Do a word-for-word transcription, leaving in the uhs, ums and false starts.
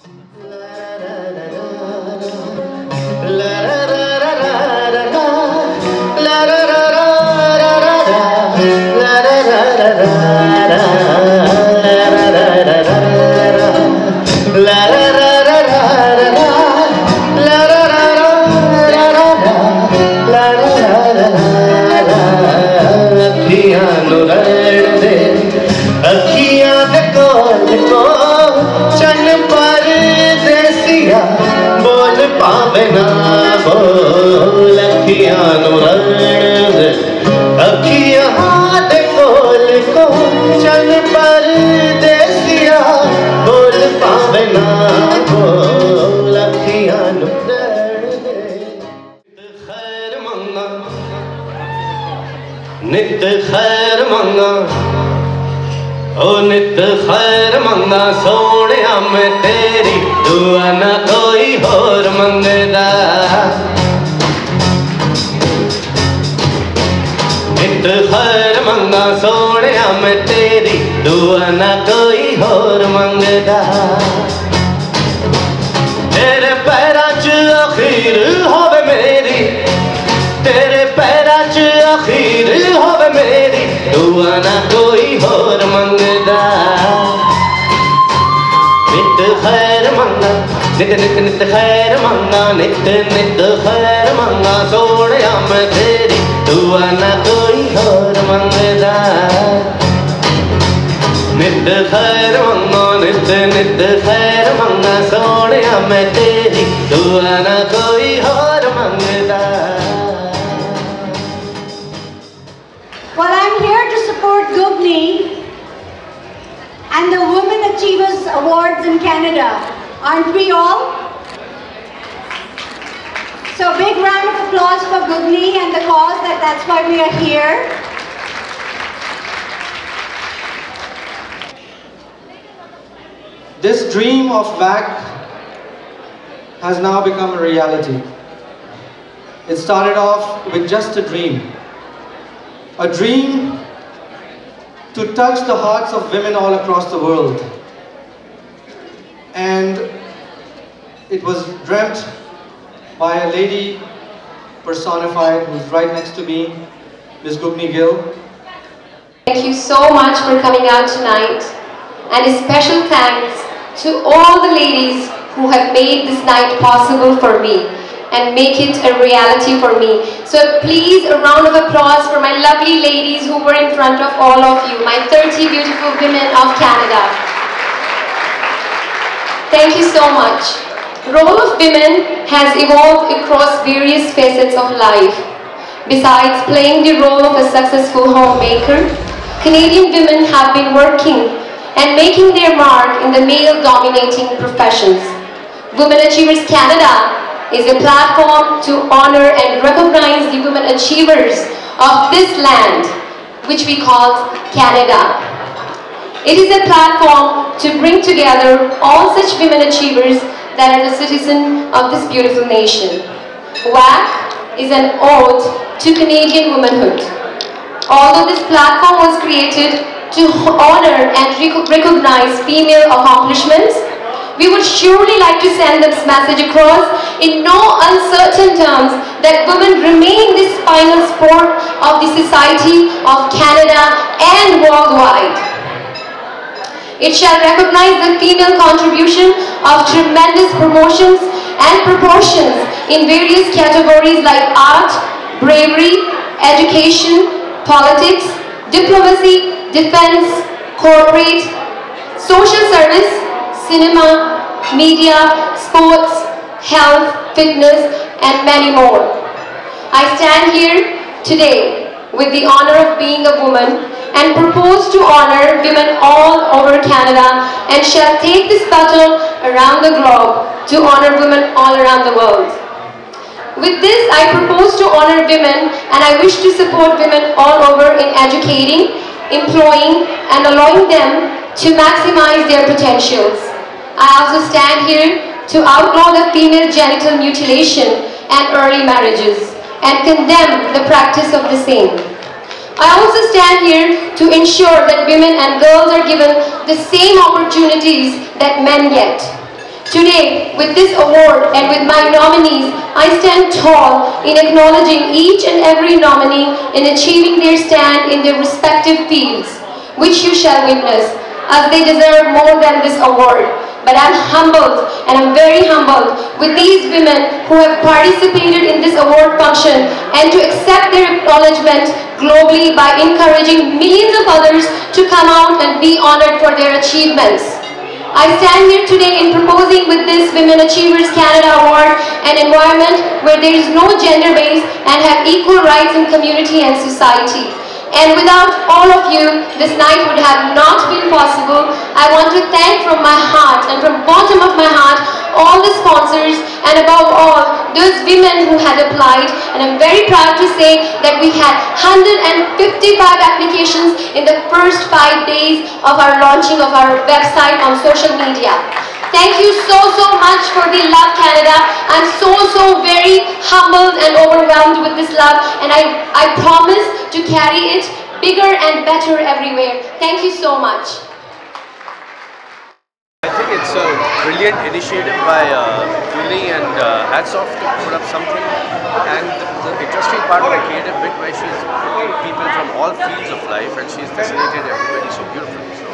नित खैर मंगा ओ नित खैर मंगा सोने मैं तेरी दुआ ना कोई होर मंगदा। नित खैर मंगा सोने मैं तेरी दुआ ना कोई होर मंगदा। तेरे पैरां च अखीर होवे मेरी, तेरे पैरां च अखीर होवे मेरी दुआ ना कोई होर मंगदा। नित खैर मंगा नित नित नित खैर मंगा नित नित खैर मंगा सोने मैं तेरी दुआ ना कोई होर मंगदा। नित खैर मंगा नित नित खैर मंगा सोने मैं तेरी दुआ ना कोई होर मंगदा। Well, I'm here to support Gugni and the Women Achievers Awards in Canada. Aren't we all? So big round of applause for Gugni and the cause, that that's why we are here. This dream of W A C has now become a reality. It started off with just a dream. A dream to touch the hearts of women all across the world. And it was dreamt by a lady personified who's right next to me, Miz Gugni Gill. Thank you so much for coming out tonight, and a special thanks to all the ladies who have made this night possible for me and make it a reality for me. So please, a round of applause for my lovely ladies who were in front of all of you, my thirty beautiful women of Canada. Thank you so much. Role of women has evolved across various facets of life. Besides playing the role of a successful homemaker, Canadian women have been working and making their mark in the male-dominating professions. Women Achievers Canada is a platform to honor and recognize the women achievers of this land, which we call Canada. It is a platform to bring together all such women achievers that are the citizens of this beautiful nation. W A C is an ode to Canadian womanhood. Although this platform was created to honor and recognize female accomplishments, we would surely like to send this message across in no uncertain terms that women remain the spinal support of the society of Canada and worldwide. It shall recognize the female contribution of tremendous promotions and proportions in various categories like art, bravery, education, politics, diplomacy, defense, corporate, social service, cinema, media, sports, health, fitness, and many more. I stand here today with the honor of being a woman and propose to honor women all over Canada and shall take this baton around the globe to honor women all around the world. With this, I propose to honor women, and I wish to support women all over in educating, employing, and allowing them to maximize their potentials. I also stand here to outlaw the female genital mutilation and early marriages and condemn the practice of the same. I also stand here to ensure that women and girls are given the same opportunities that men get. Today, with this award and with my nominees, I stand tall in acknowledging each and every nominee in achieving their stand in their respective fields, which you shall witness, as they deserve more than this award. But I'm humbled, and I'm very humbled with these women who have participated in this award function and to accept their acknowledgement globally by encouraging millions of others to come out and be honored for their achievements. I stand here today in proposing with this Women Achievers Canada Award an environment where there is no gender base and have equal rights in community and society. And without all of you, this night would have not been possible. I want to thank from my heart and from bottom of my heart all the sponsors and above all those women who had applied. And I'm very proud to say that we had one hundred fifty-five applications in the first five days of our launching of our website on social media. Thank you so, so much for the love, Canada. I'm so, so very humbled and overwhelmed with this love, and I, I promise to carry it bigger and better everywhere. Thank you so much. I think it's a brilliant initiative by uh, Julie, and uh, hats off to put up something. And the, the interesting part of the creative bit where she's putting people from all fields of life and she's facilitated everybody so beautifully.